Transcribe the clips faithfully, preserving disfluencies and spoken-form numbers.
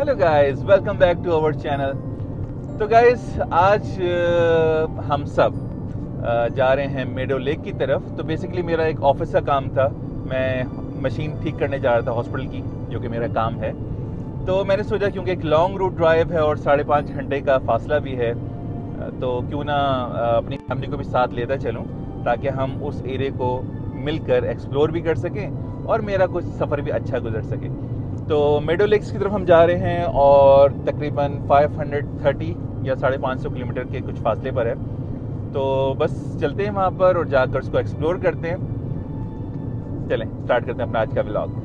Hello guys, welcome back to our channel. तो guys आज uh, हम सब uh, जा रहे हैं मेडो लेक की तरफ। तो बेसिकली मेरा एक ऑफिस का काम था, मैं मशीन ठीक करने जा रहा था हॉस्पिटल की, जो कि मेरा काम है। तो मैंने सोचा क्योंकि एक लॉन्ग रूट ड्राइव है और साढ़े पाँच घंटे का फासला भी है, तो क्यों ना अपनी फैमिली को भी साथ लेता चलूँ, ताकि हम उस एरिया को मिलकर एक्सप्लोर भी कर सकें और मेरा कुछ सफ़र भी अच्छा गुजर सके। तो मेडो लेक्स की तरफ हम जा रहे हैं और तकरीबन पाँच सौ तीस या साढ़े पाँच सौ किलोमीटर के कुछ फासले पर है। तो बस चलते हैं वहाँ पर और जाकर उसको एक्सप्लोर करते हैं। चलें स्टार्ट करते हैं अपना आज का व्लॉग।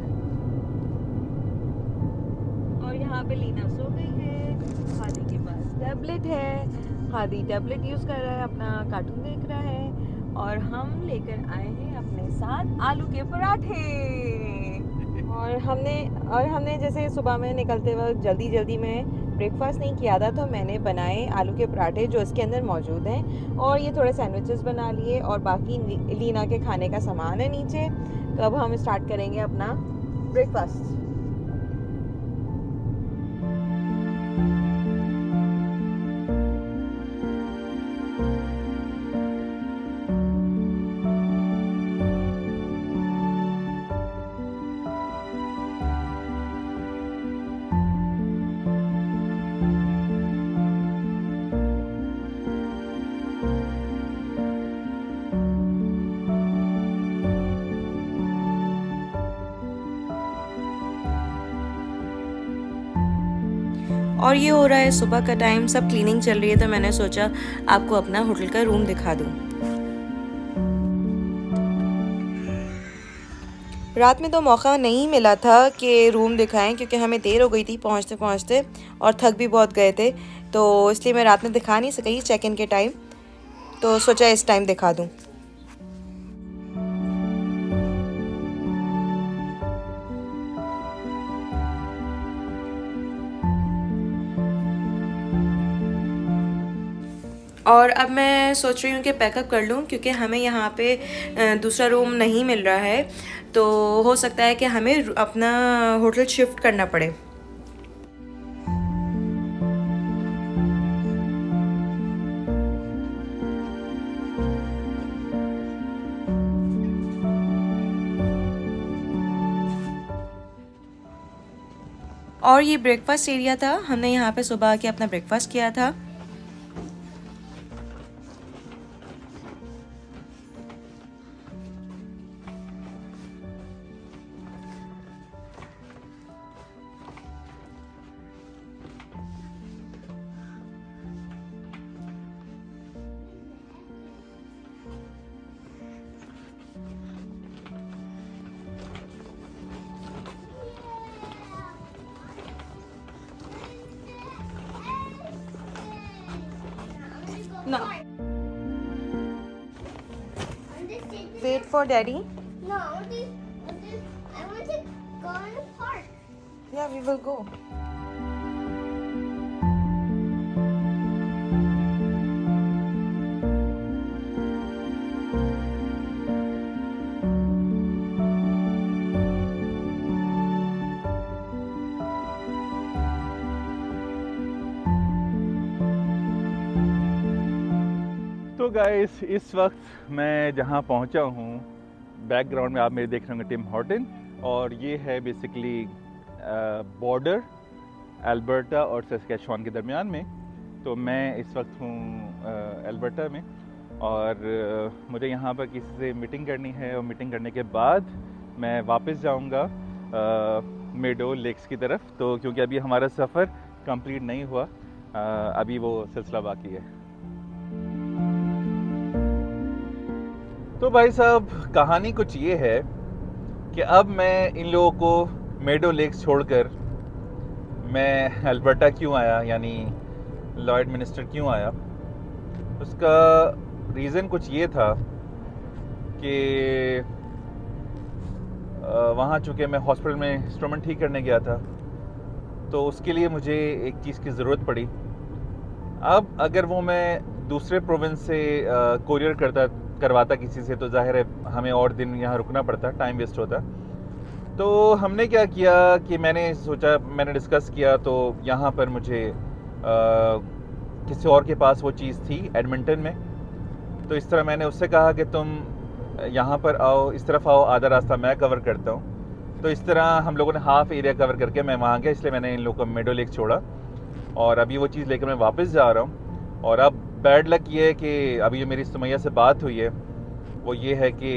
और यहाँ पे लीना सो गई है, हादी के पास टैबलेट है, हादी टैबलेट यूज़ कर रहा है, अपना कार्टून देख रहा है, और हम लेकर आए हैं अपने साथ आलू के पराठे। और हमने और हमने जैसे सुबह में निकलते वक्त जल्दी जल्दी में ब्रेकफास्ट नहीं किया था, तो मैंने बनाए आलू के पराठे जो इसके अंदर मौजूद हैं, और ये थोड़े सैंडविचेस बना लिए, और बाकी लीना के खाने का सामान है नीचे। तो अब हम स्टार्ट करेंगे अपना ब्रेकफास्ट। और ये हो रहा है सुबह का टाइम, सब क्लीनिंग चल रही है, तो मैंने सोचा आपको अपना होटल का रूम दिखा दूँ। रात में तो मौका नहीं मिला था कि रूम दिखाएं, क्योंकि हमें देर हो गई थी पहुंचते पहुंचते और थक भी बहुत गए थे, तो इसलिए मैं रात में दिखा नहीं सकी चेक इन के टाइम, तो सोचा इस टाइम दिखा दूँ। और अब मैं सोच रही हूँ कि पैकअप कर लूँ, क्योंकि हमें यहाँ पे दूसरा रूम नहीं मिल रहा है, तो हो सकता है कि हमें अपना होटल शिफ्ट करना पड़े। और ये ब्रेकफास्ट एरिया था, हमने यहाँ पे सुबह आके अपना ब्रेकफास्ट किया था। No. Wait for daddy. No, I want to, I want to, I want to go in the park. Yeah, we will go. तो गाइस इस वक्त मैं जहाँ पहुँचा हूँ, बैकग्राउंड में आप मेरे देख रहे होंगे टिम हॉर्टन, और ये है बेसिकली बॉर्डर अल्बर्टा और सस्कैचुआन के दरमियान में। तो मैं इस वक्त हूँ अल्बर्टा में, और uh, मुझे यहाँ पर किसी से मीटिंग करनी है, और मीटिंग करने के बाद मैं वापस जाऊँगा मेडो लेक्स की तरफ। तो क्योंकि अभी हमारा सफ़र कंप्लीट नहीं हुआ, uh, अभी वो सिलसिला बाकी है। तो भाई साहब कहानी कुछ ये है कि अब मैं इन लोगों को मेडो लेक्स छोड़कर मैं अल्बर्टा क्यों आया, यानी लॉयड मिनिस्टर क्यों आया। उसका रीज़न कुछ ये था कि वहाँ चूँकि मैं हॉस्पिटल में इंस्ट्रूमेंट ठीक करने गया था, तो उसके लिए मुझे एक चीज़ की ज़रूरत पड़ी। अब अगर वो मैं दूसरे प्रोविंस से कोरियर करता करवाता किसी से, तो जाहिर है हमें और दिन यहाँ रुकना पड़ता, टाइम वेस्ट होता। तो हमने क्या किया कि मैंने सोचा, मैंने डिस्कस किया, तो यहाँ पर मुझे आ, किसी और के पास वो चीज़ थी एडमिंटन में। तो इस तरह मैंने उससे कहा कि तुम यहाँ पर आओ, इस तरफ आओ, आधा रास्ता मैं कवर करता हूँ। तो इस तरह हम लोगों ने हाफ़ एरिया कवर करके मैं वहाँ गया, इसलिए मैंने इन लोगों को मेडो लेक छोड़ा और अभी वो चीज़ लेकर मैं वापस जा रहा हूँ। और अब बैड लक ये है कि अभी जो मेरी सुमैया से बात हुई है वो ये है कि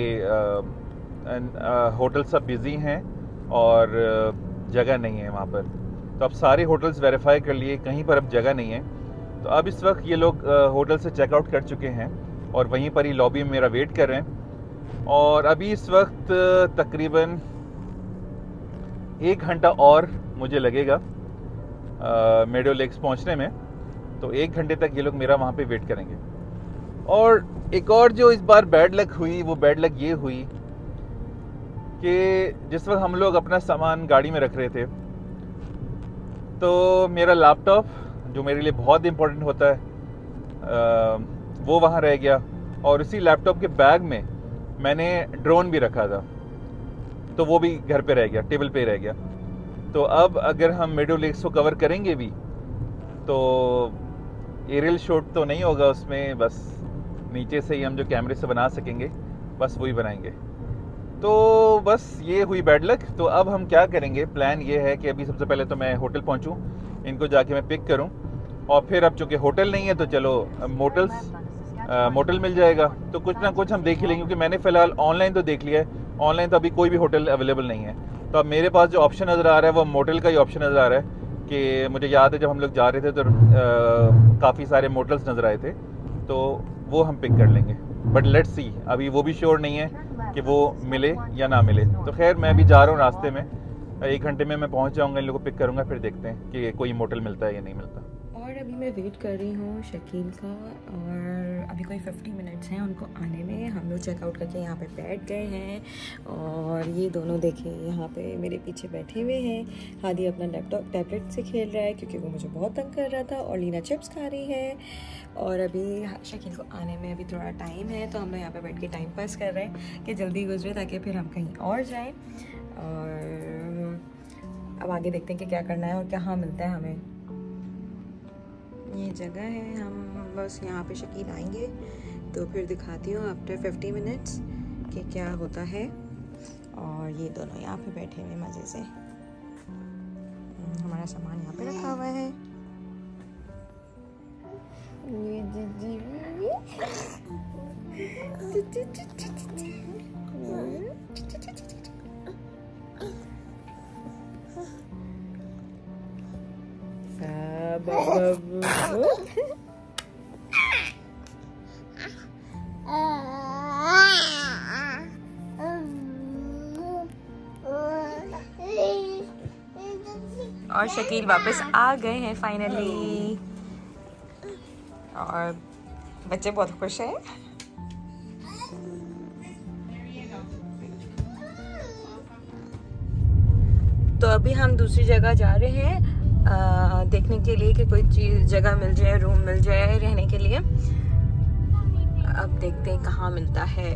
होटल सब बिज़ी हैं और जगह नहीं है वहाँ पर। तो अब सारे होटल्स वेरीफाई कर लिए, कहीं पर अब जगह नहीं है। तो अब इस वक्त ये लोग होटल से चेकआउट कर चुके हैं और वहीं पर ही लॉबी में मेरा वेट कर रहे हैं। और अभी इस वक्त तकरीबन एक घंटा और मुझे लगेगा मेडो लेक्स पहुँचने में। तो एक घंटे तक ये लोग मेरा वहाँ पे वेट करेंगे। और एक और जो इस बार बैड लक हुई, वो बैड लक ये हुई कि जिस वक्त हम लोग अपना सामान गाड़ी में रख रहे थे तो मेरा लैपटॉप, जो मेरे लिए बहुत इम्पोर्टेंट होता है, आ, वो वहाँ रह गया। और इसी लैपटॉप के बैग में मैंने ड्रोन भी रखा था, तो वो भी घर पे रह गया, टेबल पे रह गया। तो अब अगर हम मेडो लेक्स को कवर करेंगे भी तो एरियल शॉट तो नहीं होगा उसमें, बस नीचे से ही हम जो कैमरे से बना सकेंगे बस वही बनाएंगे। तो बस ये हुई बैड लक। तो अब हम क्या करेंगे, प्लान ये है कि अभी सबसे पहले तो मैं होटल पहुंचूं, इनको जाके मैं पिक करूं, और फिर अब चूँकि होटल नहीं है तो चलो मोटल्स मोटल मिल जाएगा, तो कुछ ना कुछ हम देख ही लेंगे। क्योंकि मैंने फ़िलहाल ऑनलाइन तो देख लिया है, ऑनलाइन तो अभी कोई भी होटल अवेलेबल नहीं है। तो अब मेरे पास जो ऑप्शन नज़र आ रहा है वो मोटल का ही ऑप्शन नज़र आ रहा है। कि मुझे याद है जब हम लोग जा रहे थे तो काफ़ी सारे मोटल्स नज़र आए थे, तो वो हम पिक कर लेंगे। बट लेट्स सी, अभी वो भी श्योर नहीं है कि वो मिले या ना मिले। तो खैर मैं भी जा रहा हूँ रास्ते में, एक घंटे में मैं पहुँच जाऊँगा, इन लोगों को पिक करूँगा, फिर देखते हैं कि कोई मोटल मिलता है या नहीं मिलता। और अभी मैं वेट कर रही हूँ शकील का, और अभी कोई फिफ्टी मिनट्स हैं उनको आने में। हम लोग चेकआउट करके यहाँ पे बैठ गए हैं और ये दोनों देखें यहाँ पे मेरे पीछे बैठे हुए हैं। हादी अपना लैपटॉप टैबलेट से खेल रहा है क्योंकि वो मुझे बहुत तंग कर रहा था, और लीना चिप्स खा रही है। और अभी शकील को आने में अभी थोड़ा टाइम है, तो हम लोग यहाँ पर बैठ के टाइम पास कर रहे हैं कि जल्दी गुजरे ताकि फिर हम कहीं और जाएँ। और अब आगे देखते हैं कि क्या करना है और क्या मिलता है हमें। ये जगह है, हम बस यहाँ पे शकील आएंगे तो फिर दिखाती हूँ आफ्टर फिफ्टी मिनट्स कि क्या होता है। और ये दोनों यहाँ पे बैठे हुए मज़े से, हमारा सामान यहाँ पे रखा हुआ है। और शकील वापस आ गए हैं फाइनली, और बच्चे बहुत खुश हैं। तो अभी हम दूसरी जगह जा रहे हैं आ, देखने के लिए कि कोई चीज जगह मिल जाए, रूम मिल जाए रहने के लिए। अब देखते हैं कहाँ मिलता है।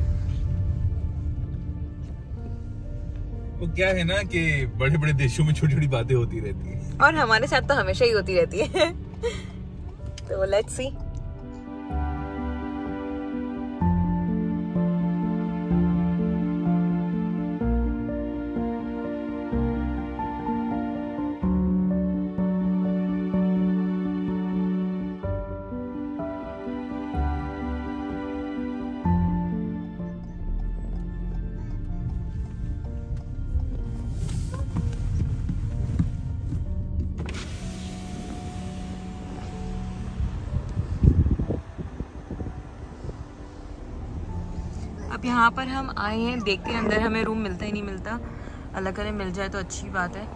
वो क्या है ना कि बड़े बड़े देशों में छोटी छोटी बातें होती रहती हैं, और हमारे साथ तो हमेशा ही होती रहती है। तो लेट्स सी। अब यहाँ पर हम आए हैं, देखते हैं अंदर हमें रूम मिलता ही नहीं मिलता। अल्लाह करे मिल जाए तो अच्छी बात है।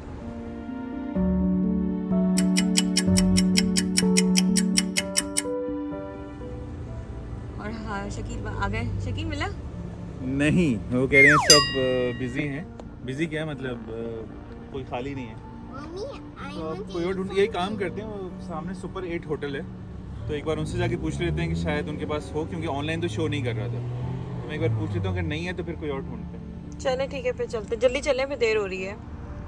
और हाँ शकील आ गए। शकील मिला नहीं, वो कह रहे हैं सब बिजी हैं। बिजी क्या मतलब, कोई खाली नहीं है। तो कोई और ढूंढ, यही काम करते हैं। वो सामने सुपर एट होटल है, तो एक बार उनसे जाके पूछ लेते हैं कि शायद उनके पास हो, क्योंकि ऑनलाइन तो शो नहीं कर रहा था। मैं एक बार पूछ लेता हूँ, अगर नहीं है तो फिर कोई और ढूंढते हैं। चले ठीक है, फिर चलते, जल्दी चलें, फिर देर हो रही है।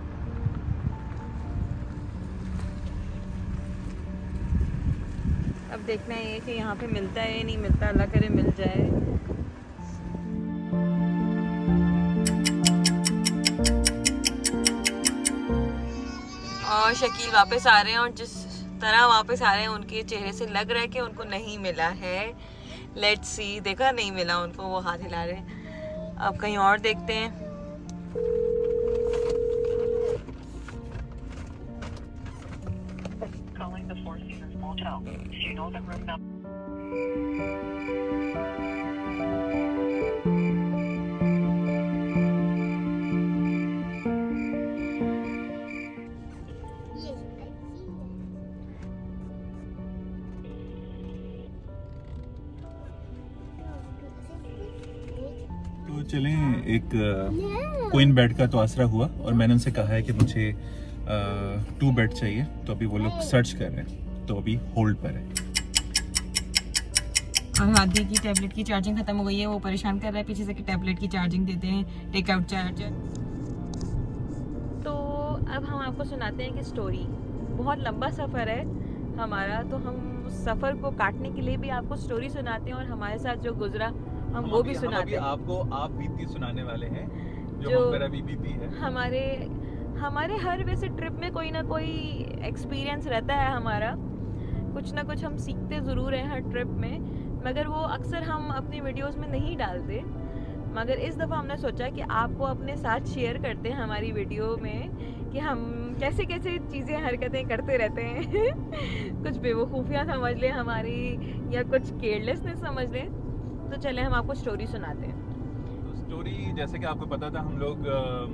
अब देखना है कि यहाँ पे मिलता है नहीं मिलता, अल्लाह करे मिल जाए। और शकील वापस आ रहे हैं और जिस तरह वापस आ रहे हैं उनके चेहरे से लग रहा है कि उनको नहीं मिला है। लेट्स सी, देखा नहीं मिला उनको, वो हाथ हिला रहे हैं। अब कहीं और देखते हैं। तो चलें, एक क्वीन बेड का तो आसरा हुआ और मैंने उनसे कहा है कि मुझे टू बेड चाहिए, तो अभी वो लोग सर्च कर रहे हैं, तो अभी होल्ड पर है। और हादी की टैबलेट की चार्जिंग खत्म हो गई है, वो परेशान कर रहा है पीछे से कि टैबलेट की चार्जिंग देते हैं, टेक आउट चार्जर। तो अब हम आपको सुनाते हैं कि स्टोरी, बहुत लंबा सफ़र है हमारा, तो हम उस सफ़र को काटने के लिए भी आपको स्टोरी सुनाते हैं और हमारे साथ जो गुजरा हम, हम वो भी सुनाते हैं। आपको आप बीती सुनाने वाले हैं जो, जो मेरा भी बीती है। हमारे हमारे हर वैसे ट्रिप में कोई ना कोई एक्सपीरियंस रहता है हमारा, कुछ ना कुछ हम सीखते ज़रूर हैं हर ट्रिप में, मगर वो अक्सर हम अपनी वीडियोस में नहीं डालते। मगर इस दफ़ा हमने सोचा कि आपको अपने साथ शेयर करते हैं हमारी वीडियो में कि हम कैसे कैसे चीज़ें हरकतें करते रहते हैं कुछ बेवकूफ़ियाँ समझ लें हमारी, या कुछ केयरलेसनेस समझ लें। तो चले हम आपको स्टोरी सुनाते हैं। तो स्टोरी जैसे कि आपको पता था, हम लोग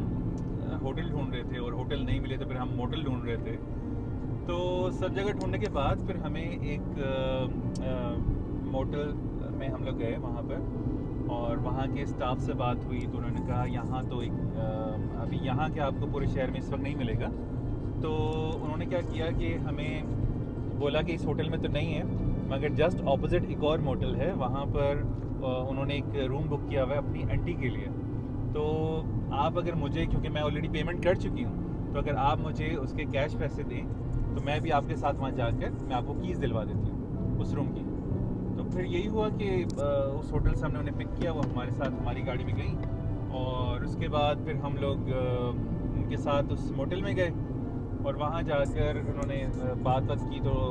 होटल ढूंढ रहे थे और होटल नहीं मिले तो फिर हम मोटल ढूंढ रहे थे। तो सब जगह ढूंढने के बाद फिर हमें एक आ, आ, मोटल में हम लोग गए वहाँ पर, और वहाँ के स्टाफ से बात हुई तो उन्होंने कहा यहाँ तो एक आ, अभी यहाँ के आपको पूरे शहर में इस वक्त नहीं मिलेगा। तो उन्होंने क्या किया कि हमें बोला कि इस होटल में तो नहीं है, मगर जस्ट ऑपोजिट एक और मोटल है, वहाँ पर उन्होंने एक रूम बुक किया हुआ है अपनी आंटी के लिए। तो आप अगर मुझे, क्योंकि मैं ऑलरेडी पेमेंट कर चुकी हूँ, तो अगर आप मुझे उसके कैश पैसे दें तो मैं भी आपके साथ वहाँ जाकर मैं आपको कीज़ दिलवा देती हूँ उस रूम की। तो फिर यही हुआ कि उस होटल से हमने उन्हें पिक किया, वो हमारे साथ हमारी गाड़ी में गई, और उसके बाद फिर हम लोग उनके साथ उस मोटल में गए और वहाँ जाकर उन्होंने बात बात की। तो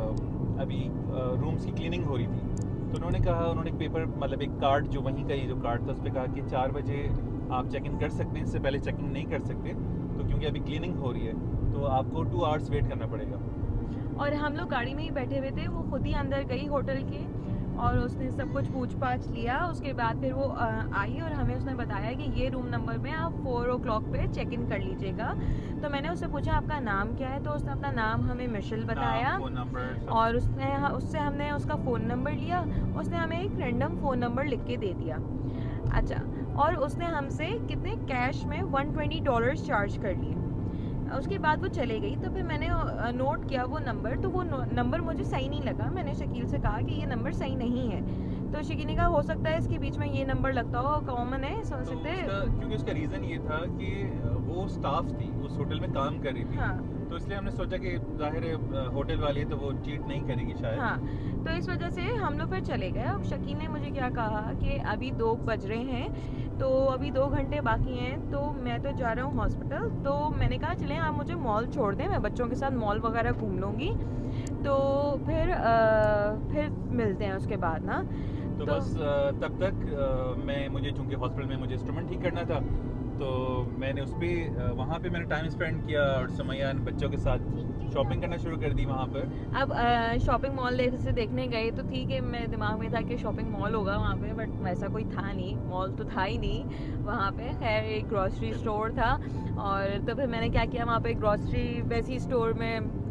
अभी रूम्स की क्लीनिंग हो रही थी, तो उन्होंने कहा, उन्होंने एक पेपर, मतलब एक कार्ड जो वहीं का ही जो कार्ड था उस पर कहा कि चार बजे आप चेक इन कर सकते हैं, इससे पहले चेक इन नहीं कर सकते, तो क्योंकि अभी क्लीनिंग हो रही है तो आपको टू आवर्स वेट करना पड़ेगा। और हम लोग गाड़ी में ही बैठे हुए थे, वो खुद ही अंदर गई होटल के और उसने सब कुछ पूछ पाछ लिया। उसके बाद फिर वो आई और हमें उसने बताया कि ये रूम नंबर में आप फोर ओ क्लॉक पे चेक इन कर लीजिएगा। तो मैंने उससे पूछा आपका नाम क्या है, तो उसने अपना नाम हमें मिशेल बताया, और उसने उससे हमने उसका फ़ोन नंबर लिया, उसने हमें एक रैंडम फ़ोन नंबर लिख के दे दिया। अच्छा, और उसने हमसे कितने कैश में वन ट्वेंटी डॉलर्स चार्ज कर लिए। उसके बाद वो चले गई, तो फिर मैंने नोट किया वो नंबर, तो वो नंबर मुझे सही नहीं लगा। मैंने शकील से कहा कि ये नंबर सही नहीं है, तो शकील ने कहा हो सकता है इसके बीच में ये नंबर लगता हो, कॉमन है, समझ सकते हैं। क्योंकि उसका रीज़न ये था कि वो स्टाफ थी, उस होटल में काम कर रही थी। हाँ। तो इसलिए हमने सोचा कि जाहिर है होटल वाली है तो वो चीट नहीं करेगी शायद। हाँ, तो इस वजह से हम लोग फिर चले गए। अब शकील ने मुझे क्या कहा कि अभी दो बज रहे हैं, तो अभी दो घंटे बाकी हैं, तो मैं तो जा रहा हूँ हॉस्पिटल। तो मैंने कहा चलें आप मुझे मॉल छोड़ दें, मैं बच्चों के साथ मॉल वगैरह घूम लूँगी, तो फिर आ, फिर मिलते हैं उसके बाद ना। तो, तो बस तब तक आ, मैं मुझे चूँकि हॉस्पिटल में मुझे इंस्ट्रूमेंट ठीक करना था, तो मैंने उस पर वहाँ पे मैंने टाइम स्पेंड किया और समया बच्चों के साथ शॉपिंग करना शुरू कर दी वहाँ पर। अब शॉपिंग मॉल से देखने गए तो ठीक है, मेरे दिमाग में था कि शॉपिंग मॉल होगा वहाँ पे, बट वैसा कोई था नहीं, मॉल तो था ही नहीं वहाँ पे। खैर एक ग्रॉसरी स्टोर था, और तो फिर मैंने क्या किया, वहाँ पे ग्रॉसरी वैसी स्टोर में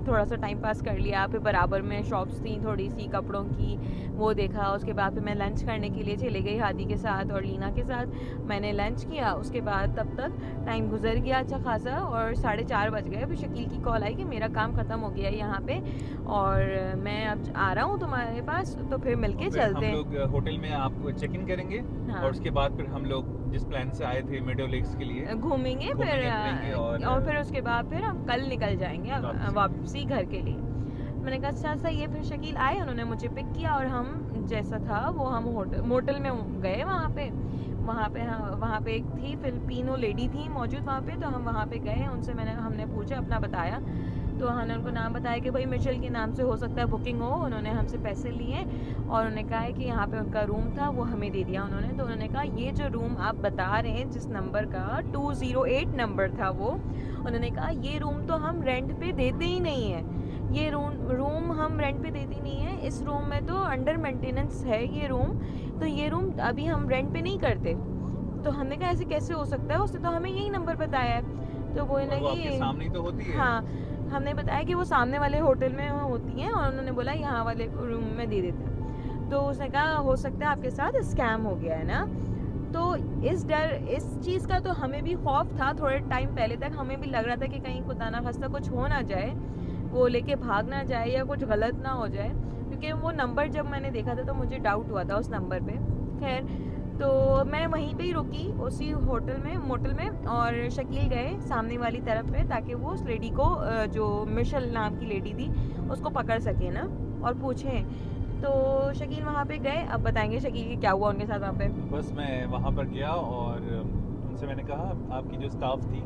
थोड़ा सा टाइम पास कर लिया, फिर बराबर में शॉप्स थी थोड़ी सी कपड़ों की, वो देखा। उसके बाद फिर मैं लंच करने के लिए चली गई हादी के साथ और लीना के साथ। मैंने लंच किया, उसके बाद तब तक टाइम गुजर गया अच्छा खासा और साढ़े चार बज गए। फिर शकील की कॉल आई कि मेरा काम ख़त्म हो गया है यहाँ पे और मैं अब आ रहा हूँ तुम्हारे पास, तो फिर मिलके चलते हैं। हम लोग होटल में आप चेक इन करेंगे। हाँ। और उसके बाद फिर हम लोग जिस प्लान से आए थे मेडो लेक्स के लिए घूमेंगे फिर और, और फिर उसके बाद फिर हम कल निकल जाएंगे वापसी घर के लिए। मैंने कहा अच्छा सही है। फिर शकील आए, उन्होंने मुझे पिक किया और हम जैसा था वो हम होटल मोटल में गए। वहाँ पे वहाँ पे हाँ वहाँ पे एक थी फिलिपिनो लेडी थी मौजूद वहाँ पे, तो हम वहाँ पे गए। उनसे मैंने हमने पूछा, अपना बताया, तो हमने उनको नाम बताया कि भाई मिशेल के नाम से हो सकता है बुकिंग हो। उन्होंने हमसे पैसे लिए और उन्होंने कहा है कि यहाँ पे उनका रूम था वो हमें दे दिया उन्होंने। तो उन्होंने कहा ये जो रूम आप बता रहे हैं जिस नंबर का टू ज़ीरो एट नंबर था वो, उन्होंने कहा ये रूम तो हम रेंट पे देते ही नहीं है, ये रूम रूम हम रेंट पे देते नहीं है, इस रूम में तो अंडर मेंटेनेंस है ये रूम, तो ये रूम अभी हम रेंट पे नहीं करते। तो हमने कहा ऐसे कैसे हो सकता है, उसने तो हमें यही नंबर बताया है। तो वो आपके सामने तो होती है। हाँ, हमने बताया कि वो सामने वाले होटल में होती हैं और उन्होंने बोला यहाँ वाले रूम में दे देते हैं। तो उसने कहा हो सकता है आपके साथ स्कैम हो गया है ना। तो इस डर इस चीज़ का तो हमें भी खौफ था। थोड़े टाइम पहले तक हमें भी लग रहा था कि कहीं खुदा ना खास्ता कुछ हो ना जाए, वो लेके भाग ना जाए या कुछ गलत ना हो जाए, क्योंकि वो नंबर जब मैंने देखा था तो मुझे डाउट हुआ था उस नंबर पे। खैर, तो मैं वहीं पे ही रुकी उसी होटल में मोटल में और शकील गए सामने वाली तरफ पे ताकि वो उस लेडी को जो मिशेल नाम की लेडी थी उसको पकड़ सके ना और पूछें। तो शकील वहाँ पे गए। अब बताएंगे शकील की क्या हुआ उनके साथ वहाँ पे। बस मैं वहाँ पर गया और उनसे मैंने कहा आपकी जो स्टाफ थी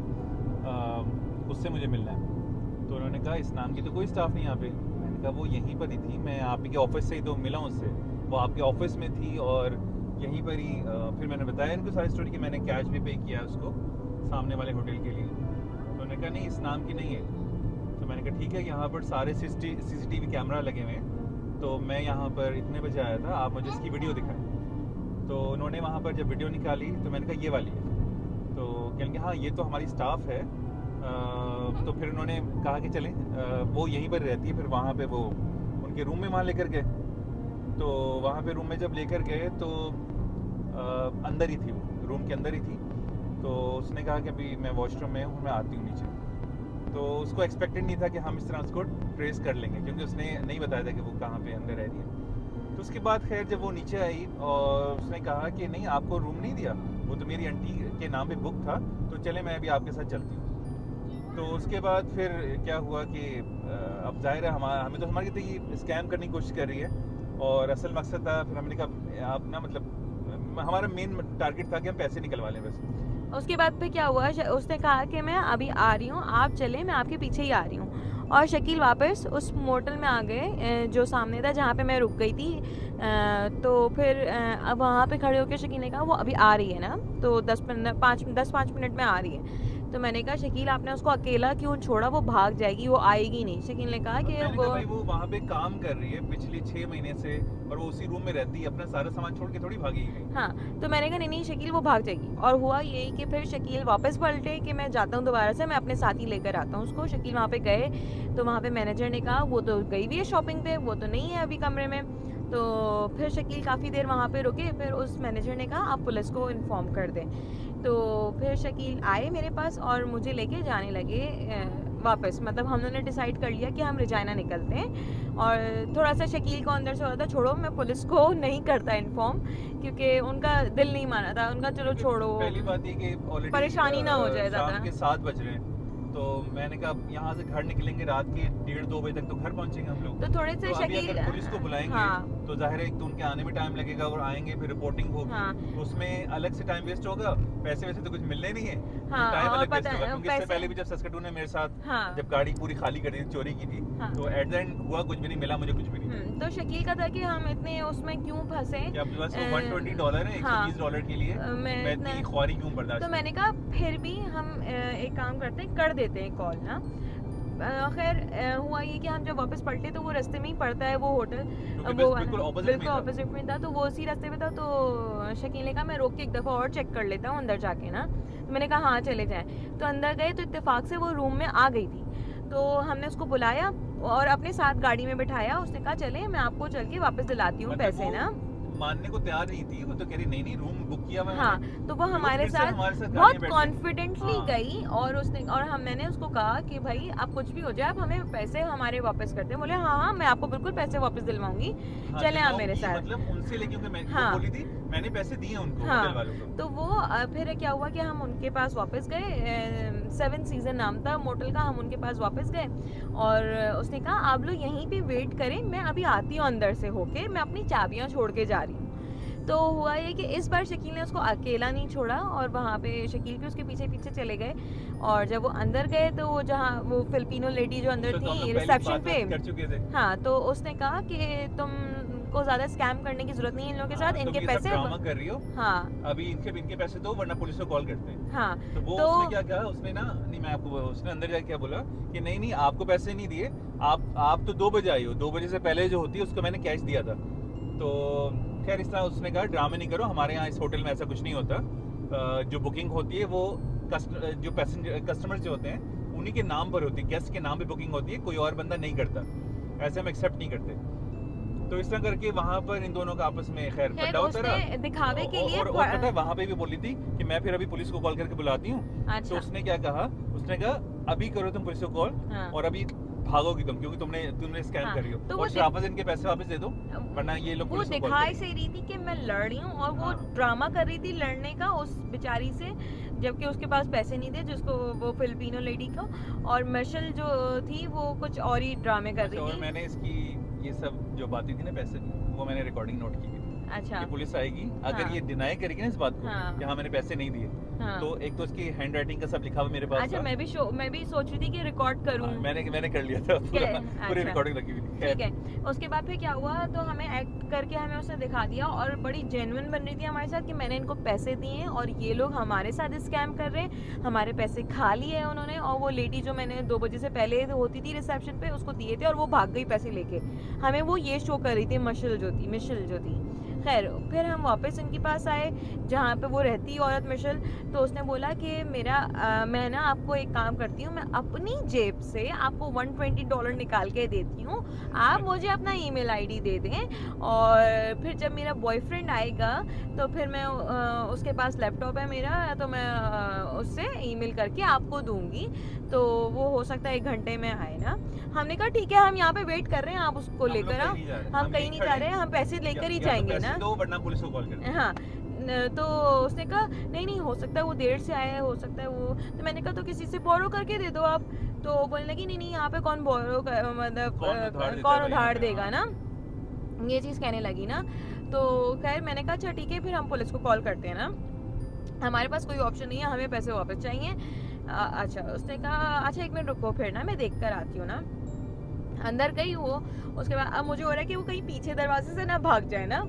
उससे मुझे मिलना है। तो उन्होंने कहा इस नाम की तो कोई स्टाफ नहीं यहाँ पे। मैंने कहा वो यहीं पर ही थी, मैं आप ही के ऑफिस से ही तो मिला उससे, वो आपके ऑफिस में थी और यहीं पर ही। फिर मैंने बताया इनको सारी स्टोरी कि मैंने कैश भी पे किया उसको सामने वाले होटल के लिए। तो उन्होंने कहा नहीं इस नाम की नहीं है। तो मैंने कहा ठीक है, यहाँ पर सारे सीसीटीवी कैमरा लगे हुए हैं, तो मैं यहाँ पर इतने बजे आया था, आप मुझे इसकी वीडियो दिखाएं। तो उन्होंने वहाँ पर जब वीडियो निकाली तो मैंने कहा ये वाली है। तो कहेंगे हाँ ये तो हमारी स्टाफ है। आ, तो फिर उन्होंने कहा कि चलें, वो यहीं पर रहती है। फिर वहाँ पर वो उनके रूम में वहाँ लेकर गए। तो वहाँ पे रूम में जब लेकर गए तो आ, अंदर ही थी, वो रूम के अंदर ही थी। तो उसने कहा कि अभी मैं वॉशरूम में हूँ, मैं आती हूँ नीचे। तो उसको एक्सपेक्टेड नहीं था कि हम इस तरह उसको ट्रेस कर लेंगे, क्योंकि उसने नहीं बताया था कि वो कहाँ पे अंदर रह रही है। तो उसके बाद खैर जब वो नीचे आई और उसने कहा कि नहीं आपको रूम नहीं दिया, वो तो मेरी आंटी के नाम पे बुक था, तो चले मैं अभी आपके साथ चलती हूँ। तो उसके बाद फिर क्या हुआ कि अब जाहिर है हमारा हमें तो हमारी तो ये स्कैम करने की कोशिश कर रही है और असल मकसद था। फिर हमने कहा आप ना मतलब हमारा मेन टारगेट था कि हम पैसे निकलवा लें बस। उसके बाद पे क्या हुआ, उसने कहा कि मैं अभी आ रही हूँ, आप चले, मैं आपके पीछे ही आ रही हूँ। और शकील वापस उस मोटल में आ गए जो सामने था जहाँ पे मैं रुक गई थी। तो फिर अब वहाँ पे खड़े होकर शकील ने कहा वो अभी आ रही है ना, तो दस मिनट पाँच दस पाँच मिनट में आ रही है। तो मैंने कहा शकील आपने उसको अकेला क्यों छोड़ा, वो भाग जाएगी, वो आएगी नहीं। शकील ने कहा कि वो भाई वो वहाँ पे काम कर रही है पिछले छह महीने से और वो उसी रूम में रहती है, अपना सारा सामान छोड़ के थोड़ी भागेगी। हाँ, तो मैंने कहा नहीं नहीं शकील वो भाग जाएगी। और हुआ यही कि फिर शकील वापस पलटे कि मैं जाता हूँ दोबारा से, मैं अपने साथ ही लेकर आता हूँ उसको। शकील वहाँ पे गए तो वहाँ पे मैनेजर ने कहा वो तो गई हुई है शॉपिंग पे, वो तो नहीं है अभी कमरे में। तो फिर शकील काफ़ी देर वहाँ पे रुके। फिर उस मैनेजर ने कहा आप पुलिस को इन्फॉर्म कर दें। तो फिर शकील आए मेरे पास और मुझे लेके जाने लगे वापस। मतलब हम लोगों ने डिसाइड कर लिया कि हम रिजाइना निकलते हैं। और थोड़ा सा शकील को अंदर से हो रहा था छोड़ो मैं पुलिस को नहीं करता इन्फॉर्म, क्योंकि उनका दिल नहीं माना था। उनका चलो छोड़ो, पहली बात ये कि परेशानी ना हो जाए ज़्यादा। शाम के सात बज रहे हैं, तो मैंने कहा यहाँ से घर निकलेंगे रात के डेढ़ दो बजे तक तो घर पहुँचेंगे हम लोग। तो थोड़े से तो शकील अगर पुलिस को बुलाएंगे हाँ। तो जाहिर है एक तो उनके आने में टाइम लगेगा और आएंगे फिर रिपोर्टिंग होगी हाँ। तो उसमें अलग से टाइम वेस्ट होगा, पैसे वैसे तो कुछ मिलने नहीं है हाँ। टाइम अलग वेस्ट होगा, क्योंकि इससे पहले भी जब सस्कटून ने मेरे साथ हाँ। जब गाड़ी पूरी खाली कर दी चोरी की थी हाँ। तो एट द एंड हुआ कुछ भी नहीं मिला, मुझे कुछ भी नहीं। तो शकील का था कि हम इतने उसमें क्यों फंसे, आपके पास वन ट्वेंटी डॉलर है, एक सौ बीस डॉलर के लिए मैं इतनी ख्वारी क्यों बर्दाश्त। तो मैंने कहा फिर भी हम एक काम करते हैं, कर देते हैं कॉल ना। खैर हुआ ये कि हम जब वापस पलटे तो वो रास्ते में ही पड़ता है वो होटल, वो बिल्कुल ऑपोजिट में था। तो वो उसी रास्ते में था। तो शकील ने कहा मैं रोक के एक दफ़ा और चेक कर लेता हूँ अंदर जाके ना। तो मैंने कहा हाँ चले जाएं। तो अंदर गए तो इत्तेफाक से वो रूम में आ गई थी। तो हमने उसको बुलाया और अपने साथ गाड़ी में बिठाया। उसने कहा चले मैं आपको चल के वापस दिलाती हूँ मतलब पैसे वो ना। मानने को तैयार नहीं थी, वो तो कह रही नहीं नहीं रूम बुक किया हुआ है हाँ मैंने। तो वो हमारे फिर से साथ हमारे साथ गाड़ी बहुत में बैठ गई। कॉन्फिडेंटली हाँ। गई और उसने और हम मैंने उसको कहा कि भाई आप कुछ भी हो जाए आप हमें पैसे हमारे वापस कर दें। बोले हाँ हाँ मैं आपको बिल्कुल पैसे वापस दिलवाऊंगी, हाँ, चले आप मेरे दिलाऊंगी, साथ। मतलब उनसे लेके क्योंकि मैं हाँ। वो बोली थी मैंने पैसे दिए उनको हाँ। होटल वालों को। तो वो अ, फिर क्या हुआ कि हम उनके पास वापस गए। सेवन सीजन नाम था मोटल का। हम उनके पास वापस गए और उसने कहा आप लोग यहीं पे वेट करें, मैं अभी आती हूँ अंदर से होके, मैं अपनी चाबियाँ छोड़ के जा रही हूँ। तो हुआ ये कि इस बार शकील ने उसको अकेला नहीं छोड़ा और वहाँ पे शकील भी उसके पीछे पीछे चले गए। और जब वो अंदर गए तो वो जहाँ वो फिलिपिनो लेडी जो अंदर तो हम लोग थी पहले रिसेप्शन बात पे, कर चुके थे। हाँ तो उसने कहा कि तुमको ज्यादा स्कैम करने की जरूरत नहीं है इन लोगों के हाँ, साथ, तुम इनके ये सब पैसे ड्रामा कर रही हो, हाँ अभी इनके इनके पैसे दो वरना पुलिस को कॉल करते हैं। हाँ तो वो तो उसने क्या कहा, उसने ना नहीं मैं आपको उसने अंदर जाके क्या बोला कि नहीं नहीं आपको पैसे नहीं दिए, आप आप तो दो बजे आई हो, दो बजे से पहले जो होती है उसको मैंने कैश दिया था। तो खैर इस तरह उसने कहा ड्रामे नहीं करो, हमारे यहाँ इस होटल में ऐसा कुछ नहीं होता। अ, जो बुकिंग होती है वो कस्ट, जो पैसेंजर कस्टमर्स जो होते हैं उन्हीं के नाम पर होती है, गेस्ट के नाम पे बुकिंग होती है, कोई और बंदा नहीं करता, ऐसे हम एक्सेप्ट नहीं करते। तो इस तरह करके वहाँ पर इन दोनों का आपस में खैर खैर पड्डा होता उसने रहा। दिखावे के लिए और, और, और पता है वहाँ पे भी बोली थी कि मैं फिर अभी पुलिस को कॉल करके बुलाती हूँ। तो अच्छा उसने क्या कहा, उसने कहा अभी करो तुम पुलिस को कॉल हाँ। और अभी भागोगी तुम क्योंकि तुमने तुमने स्कैम हाँ, कर रही हो तो वो और दिख- शराफत इनके पैसे वापस दे दो वरना ये लोग वो पुलिस को कॉल दिखाई करेंगे। से रही थी कि मैं लड़ रही हूँ और वो हाँ। ड्रामा कर रही थी लड़ने का उस बेचारी से, जबकि उसके पास पैसे नहीं थे जिसको वो फिलिपिनो लेडी को। और मिशेल जो थी वो कुछ और ही ड्रामे कर अच्छा, रही और थी। मैंने इसकी ये सब जो बातें थी ना पैसे की वो मैंने रिकॉर्डिंग नोट की हुई थी। अच्छा कि पुलिस आएगी अगर हाँ। ये डिनाई करेगी ना इस बात को हाँ। कि हाँ मैंने पैसे नहीं दिए, हाँ। तो एक तो उसकी हैंड राइटिंग का सब लिखा हुआ मेरे पास अच्छा था। मैं भी शो मैं भी सोच रही थी कि रिकॉर्ड करूँ। हाँ, मैंने मैंने कर लिया था पूरा, क्या- पूरी अच्छा। रिकॉर्डिंग लगी हुई थी। ठीक खैर, है। उसके बाद फिर क्या हुआ तो हमें एक्ट करके हमें उसने दिखा दिया और बड़ी जेन्युइन बन रही थी हमारे साथ कि मैंने इनको पैसे दिए हैं और ये लोग हमारे साथ स्कैम कर रहे हैं, हमारे पैसे खा लिए हैं उन्होंने। और वो लेडी जो मैंने दो बजे से पहले होती थी रिसेप्शन पे उसको दिए थे और वो भाग गई पैसे लेके। हमें वो ये शो कर रही थी मिशेल जो थी मिशेल जो थी खैर फिर हम वापस इनके पास आए जहाँ पे वो रहती औरत मिशेल। तो उसने बोला कि मेरा आ, मैं ना आपको एक काम करती हूँ, मैं अपनी जेब से आपको वन ट्वेंटी डॉलर निकाल के देती हूँ, आप मुझे अपना ईमेल आईडी दे दें और फिर जब मेरा बॉयफ्रेंड आएगा तो फिर मैं आ, उसके पास लैपटॉप है मेरा तो मैं आ, उससे ईमेल करके आपको दूंगी, तो वो हो सकता है एक घंटे में आए ना। हमने कहा ठीक है हम यहाँ पे वेट कर रहे हैं, आप उसको हम लोग लेकर आओ। कहीं नहीं जा रहे, हम कहीं नहीं जा रहे हैं, हम पैसे या- लेकर ही या तो जाएंगे पैसे ना। दो वरना पुलिस को कॉल करें। हाँ न- तो उसने कहा नहीं नहीं हो सकता है वो देर से आया है, हो सकता है वो। तो मैंने कहा तो किसी से बोरो करके दे दो आप। तो बोलने लगी नहीं नहीं यहाँ पे कौन बोरो मतलब कौन उधार देता है कौन भाई उधार यहाँ पे, देगा ना, ये चीज़ कहने लगी ना। तो खैर मैंने कहा अच्छा ठीक है फिर हम पुलिस को कॉल करते हैं ना, हमारे पास कोई ऑप्शन नहीं है, हमें पैसे वापस चाहिए। आ, अच्छा उसने कहा अच्छा एक मिनट रुको फिर ना मैं देख कर आती हूँ ना। अंदर गई वो, उसके बाद अब मुझे हो रहा है कि वो कहीं पीछे दरवाजे से ना भाग जाए ना।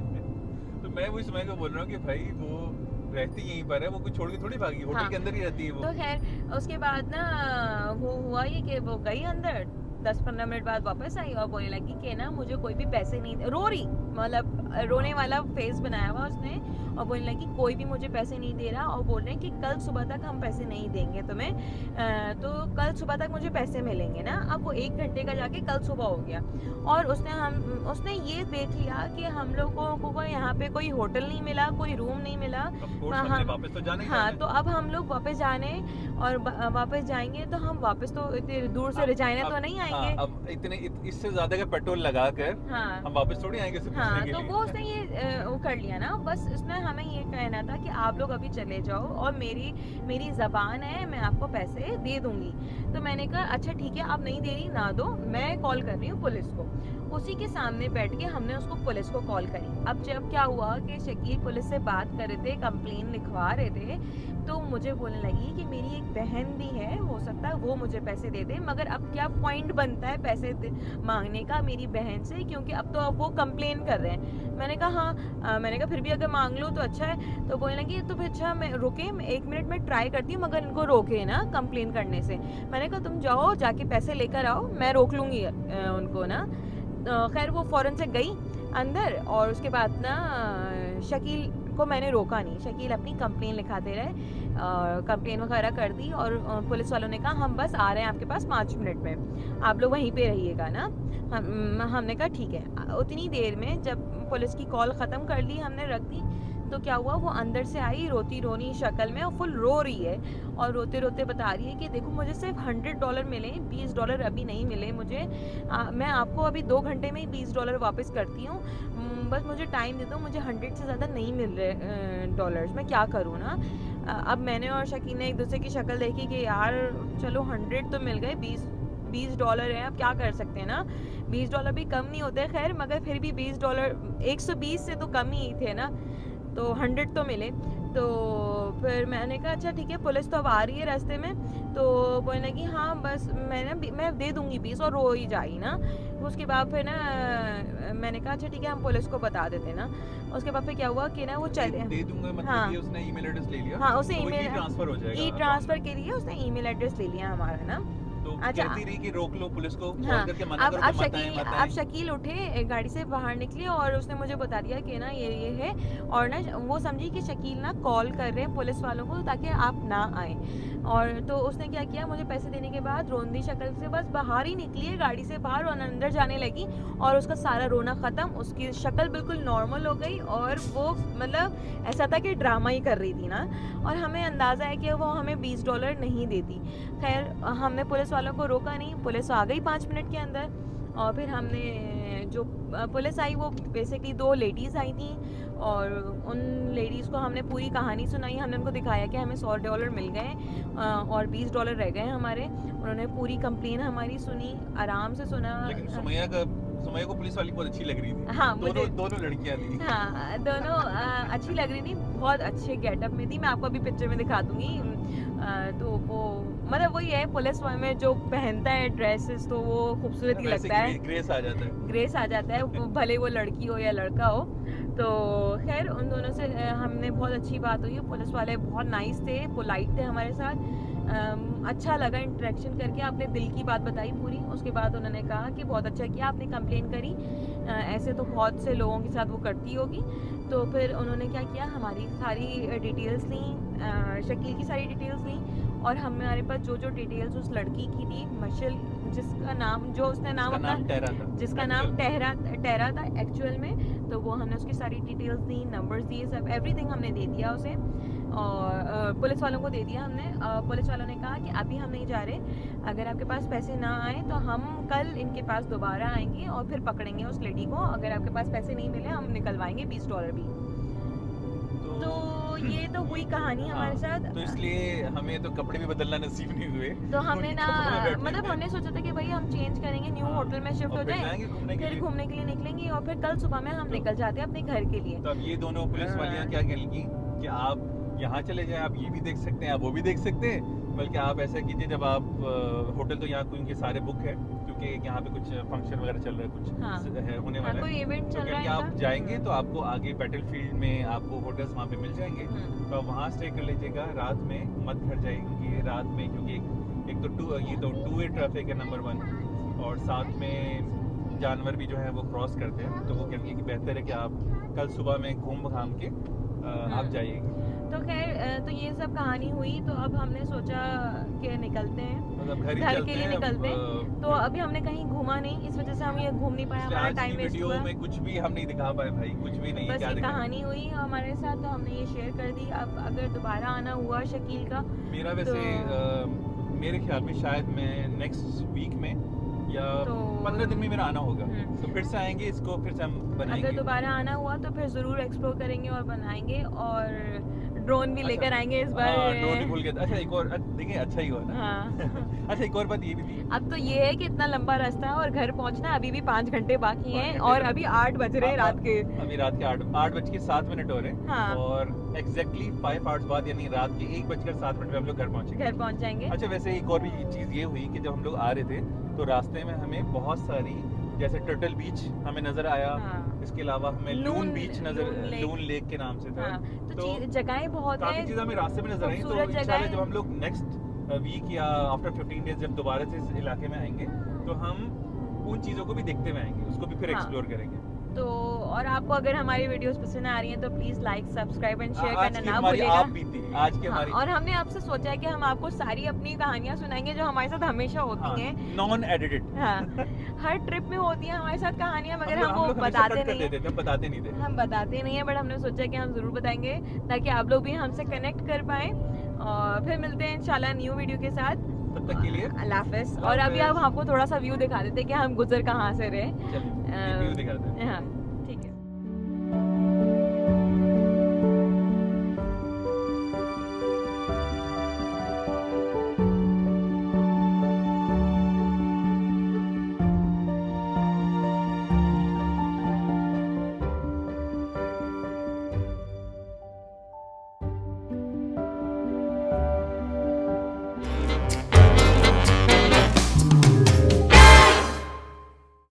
तो मैं वही समय को बोल रहा हूँ कि भाई वो रहती यहीं पर है, वो कुछ छोड़ के थोड़ी भागी, होटल हाँ। के अंदर ही रहती है वो। तो खैर उसके बाद ना वो हुआ ये कि वो गई अंदर, दस पंद्रह मिनट बाद वापस आई और बोलने लगी कि ना मुझे कोई भी पैसे नहीं, रो रही मतलब रोने वाला फेस बनाया हुआ उसने और बोलने लगी कोई भी मुझे पैसे नहीं दे रहा और बोल रहे हैं कि कल सुबह तक हम पैसे नहीं देंगे तुम्हें, अ, तो कल सुबह तक मुझे पैसे मिलेंगे ना। अब वो एक घंटे का जाके कल सुबह हो गया और उसने हम उसने ये देख लिया कि हम लोगों को यहाँ पे कोई होटल नहीं मिला, कोई रूम नहीं मिला। Of course, हाँ, हमने हाँ। वापस तो जाना ही हाँ जाना तो अब हम लोग वापस जाने और वा- वापस जाएंगे तो हम वापस तो इतनी दूर से अब- रिजाइना अब- तो नहीं हाँ, आएंगे। अब इतने इत, इससे ज्यादा का पेट्रोल लगा कर हाँ हम वापस थोड़ी आएंगे उसे हाँ पूछने के तो लिए। वो उसने ये अ, वो कर लिया ना, बस उसने हमें ये कहना था कि आप लोग अभी चले जाओ और मेरी मेरी ज़बान है मैं आपको पैसे दे दूंगी। तो मैंने कहा अच्छा ठीक है आप नहीं दे रही ना दो, मैं कॉल कर रही हूँ पुलिस को। उसी के सामने बैठ के हमने उसको पुलिस को कॉल करी। अब जब क्या हुआ कि शकील पुलिस से बात कर रहे थे, कंप्लेन लिखवा रहे थे, तो मुझे बोलने लगी कि मेरी एक बहन भी है, हो सकता है वो मुझे पैसे दे दे, मगर अब क्या पॉइंट बनता है पैसे मांगने का मेरी बहन से, क्योंकि अब तो अब वो कंप्लेन कर रहे हैं। मैंने कहा हाँ आ, मैंने कहा फिर भी अगर मांग लो तो अच्छा है। तो बोलने लगी तो फिर अच्छा मैं रुके, मैं एक मिनट में ट्राई करती हूँ मगर इनको रोके ना कंप्लेन करने से। मैंने कहा तुम जाओ जाके पैसे लेकर आओ, मैं रोक लूँगी उनको ना। खैर वो फ़ौरन से गई अंदर और उसके बाद ना शकील को मैंने रोका नहीं, शकील अपनी कंप्लेन लिखाते रहे, कंप्लेन वगैरह कर दी और अ, पुलिस वालों ने कहा हम बस आ रहे हैं आपके पास पाँच मिनट में, आप लोग वहीं पे रहिएगा ना। हम हमने कहा ठीक है। उतनी देर में जब पुलिस की कॉल ख़त्म कर ली, हमने रख दी, तो क्या हुआ, वो अंदर से आई रोती रोनी शक्ल में और फुल रो रही है और रोते रोते बता रही है कि देखो मुझे सिर्फ हंड्रेड डॉलर मिले, बीस डॉलर अभी नहीं मिले मुझे, आ, मैं आपको अभी दो घंटे में ही बीस डॉलर वापस करती हूँ, बस मुझे टाइम दे दो, मुझे हंड्रेड से ज़्यादा नहीं मिल रहे डॉलर्स, मैं क्या करूँ ना। अब मैंने और शकील ने एक दूसरे की शक्ल देखी कि यार चलो हंड्रेड तो मिल गए, बीस बीस डॉलर है, अब क्या कर सकते हैं ना, बीस डॉलर भी कम नहीं होते, खैर मगर फिर भी बीस डॉलर एक सौ बीस से तो कम ही थे ना, तो हंड्रेड तो मिले। तो फिर मैंने कहा अच्छा ठीक है, पुलिस तो अब आ रही है रास्ते में, तो बोलने कि हाँ बस मैंने मैं दे दूंगी बीस, और रो ही जाई ना। उसके बाद फिर ना मैंने कहा अच्छा ठीक है हम पुलिस को बता देते ना। उसके बाद फिर क्या हुआ कि ना वो चले दे दूंगा मतलब हाँ, ये उसने ईमेल एड्रेस ले लिया, हाँ उसे तो ईमेल ट्रांसफर हो जाएगा, ई ट्रांसफर के लिए उसने ईमेल एड्रेस ले लिया हमारा ना। तो अच्छा, कहती रही कि रोक लो पुलिस को, हाँ, फोन करके मना अब करो अब कि मत आए, शकील मत अब आए। शकील उठे, गाड़ी से बाहर निकले और उसने मुझे बता दिया कि ना ये ये है, और ना वो समझी कि शकील ना कॉल कर रहे हैं पुलिस वालों को ताकि आप ना आए, और तो उसने क्या किया, मुझे पैसे देने के बाद रोंदी शक्ल से बस बाहर ही निकली है गाड़ी से बाहर और अंदर जाने लगी, और उसका सारा रोना ख़त्म, उसकी शक्ल बिल्कुल नॉर्मल हो गई, और वो मतलब ऐसा था कि ड्रामा ही कर रही थी ना, और हमें अंदाज़ा है कि वो हमें बीस डॉलर नहीं देती। खैर हमने पुलिस वालों को रोका नहीं, पुलिस आ गई पाँच मिनट के अंदर, और फिर हमने जो पुलिस आई वो बेसिकली दो लेडीज़ आई थी, और उन लेडीज़ को हमने पूरी कहानी सुनाई, हमने उनको दिखाया कि हमें सौ डॉलर मिल गए और बीस डॉलर रह गए हमारे। उन्होंने पूरी कंप्लेन हमारी सुनी, आराम से सुना। लेकिन सुमैया का सुमैया को पुलिस वाली बहुत अच्छी लग रही थी। हाँ, दोनों मुझे दोनों लड़कियां थी। हाँ दोनों आ, अच्छी लग रही थी, बहुत अच्छे गेटअप में थी, मैं आपको अभी पिक्चर में दिखा दूंगी। आ, तो वो मतलब वही है, पुलिस में जो पहनता है ड्रेसेस तो वो खूबसूरत ही लगता है, ग्रेस आ जाता है, ग्रेस आ जाता है, भले वो लड़की हो या लड़का हो। तो खैर उन दोनों से हमने बहुत अच्छी बात हुई, पुलिस वाले बहुत नाइस थे, पोलाइट थे हमारे साथ, अच्छा लगा इंटरेक्शन करके, आपने दिल की बात बताई पूरी। उसके बाद उन्होंने कहा कि बहुत अच्छा किया आपने कंप्लेन करी, ऐसे तो बहुत से लोगों के साथ वो करती होगी। तो फिर उन्होंने क्या किया, हमारी सारी डिटेल्स ली, शकील की सारी डिटेल्स ली, और हमारे पास जो जो डिटेल्स उस लड़की की थी, मशल जिसका नाम जो उसने नाम अपना जिसका नाम टहरा टहरा था एक्चुअल में, तो वो हमने उसकी सारी डिटेल्स दी, नंबर्स दिए, सब एवरीथिंग हमने दे दिया उसे, और पुलिस वालों को दे दिया हमने। पुलिस वालों ने कहा कि अभी हम नहीं जा रहे, अगर आपके पास पैसे ना आए तो हम कल इनके पास दोबारा आएंगे और फिर पकड़ेंगे उस लेडी को, अगर आपके पास पैसे नहीं मिले हम निकलवाएंगे बीस डॉलर भी। तो, तो ये तो हुई कहानी हमारे साथ। तो इसलिए हमें तो कपड़े भी बदलना नसीब नहीं हुए, तो हमने ना मतलब हमने सोचा था कि भाई हम चेंज करेंगे, न्यू होटल में शिफ्ट हो जाए, फिर घूमने के लिए निकलेंगे और फिर कल सुबह में हम निकल जाते हैं अपने घर के लिए। तो अब ये दोनों पुलिस वालियाँ क्या कहेंगी कि आप यहाँ चले जाएं, आप ये भी देख सकते हैं, आप वो भी देख सकते हैं, बल्कि आप ऐसा कीजिए जब आप होटल तो यहाँ उनके सारे बुक है क्योंकि यहाँ पे कुछ फंक्शन वगैरह चल रहा है, कुछ हाँ, है होने वाला हाँ, कोई इवेंट है, चल तो रहा है, आप जाएंगे तो आपको आगे बैटल फील्ड में आपको होटल्स वहाँ पे मिल जाएंगे, तो आप वहाँ स्टे कर लीजिएगा, रात में मत घर जाइए क्योंकि रात में क्योंकि एक, एक तो टू ये तो टू वे ट्रैफिक है नंबर वन, और साथ में जानवर भी जो है वो क्रॉस करते हैं, तो वो कहेंगे कि बेहतर है कि आप कल सुबह में घूम घाम के आप जाइएगा। तो खैर तो ये सब कहानी हुई, तो अब हमने सोचा कि निकलते हैं, मतलब घर, घर के लिए निकलते हैं। तो अभी हमने कहीं घूमा नहीं, इस वजह से हम ये घूम नहीं पाए, हमारा टाइम वेस्ट हुआ। वीडियो में कुछ भी हम नहीं दिखा पाए भाई, कुछ भी नहीं, बस क्या ये कहानी हुई हमारे साथ, तो हमने ये शेयर कर दी। अब अगर दोबारा आना हुआ शकील का, मेरा वैसे तो, आ, मेरे ख्याल में शायद मैं नेक्स्ट वीक में या पंद्रह दिन में मेरा आना होगा, तो फिर से आएंगे इसको, फिर से हम बनाएंगे। अगर दोबारा आना हुआ तो फिर जरूर एक्सप्लोर करेंगे और बनाएंगे, और ड्रोन भी लेकर आएंगे इस बार। ड्रोन भी भूल गए। अच्छा एक और देखिए, अच्छा ही हुआ ना। हाँ। अच्छा एक और बात ये भी थी, अब तो ये है कि इतना लंबा रास्ता है और घर पहुंचना अभी भी पाँच घंटे बाकी हैं, और अभी आठ बज रहे हैं रात के, अभी रात के आठ आठ बज के सात मिनट हो रहे हैं, हाँ। और एग्जैक्टली फाइव आवर्स बाद यानी रात के एक बजकर सात मिनट में हम लोग घर पहुंचेंगे, घर पहुंच जाएंगे। अच्छा वैसे एक और भी चीज़ ये हुई कि जब हम लोग आ रहे थे तो रास्ते में हमें बहुत सारी, जैसे टर्टल बीच हमें नजर आया, हाँ। इसके अलावा हमें लून बीच नजर, लून लेक के नाम से था, हाँ। तो, तो जगहें बहुत काफी चीज़ हमें रास्ते में नजर आई। तो इंशाल्लाह जब हम लोग नेक्स्ट वीक या आफ्टर फिफ्टीन डेज जब दोबारा से इस इलाके में आएंगे तो हम उन चीज़ों को भी देखते हुए आएंगे, उसको भी फिर एक्सप्लोर करेंगे। तो और आपको अगर हमारी वीडियोस पसंद आ रही हैं तो please like subscribe and share आज करना की ना हमारी भूलिएगा। आप बीती, आज की हाँ, हमारी और हमने आपसे सोचा है कि हम आपको सारी अपनी कहानियां सुनाएंगे जो हमारे साथ हमेशा होती हैं। Non edited. हाँ, हर ट्रिप में होती हैं हमारे साथ कहानियां, मगर हम, हम वो लोग हमेशा बताते कट कर नहीं हैं। देते थे, बताते नहीं थे। हम बताते नहीं है, बट हमने सोचा कि हम जरूर बताएंगे ताकि आप लोग भी हमसे कनेक्ट कर पाए। और फिर मिलते हैं इंशाल्लाह न्यू वीडियो के साथ। तब तक के लिए अल्लाह हाफिज़। अल्लाह और अभी हाफिज़। हम आपको थोड़ा सा व्यू दिखा देते हैं कि हम गुजर कहाँ से रहे। चलिए व्यू दिखाते हैं। हाँ।